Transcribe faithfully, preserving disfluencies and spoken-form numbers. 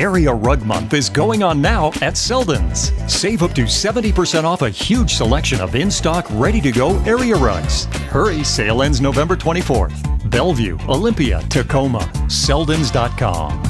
Area Rug Month is going on now at Selden's. Save up to seventy percent off a huge selection of in-stock, ready-to-go area rugs. Hurry, sale ends November twenty-fourth. Bellevue, Olympia, Tacoma. Seldens dot com.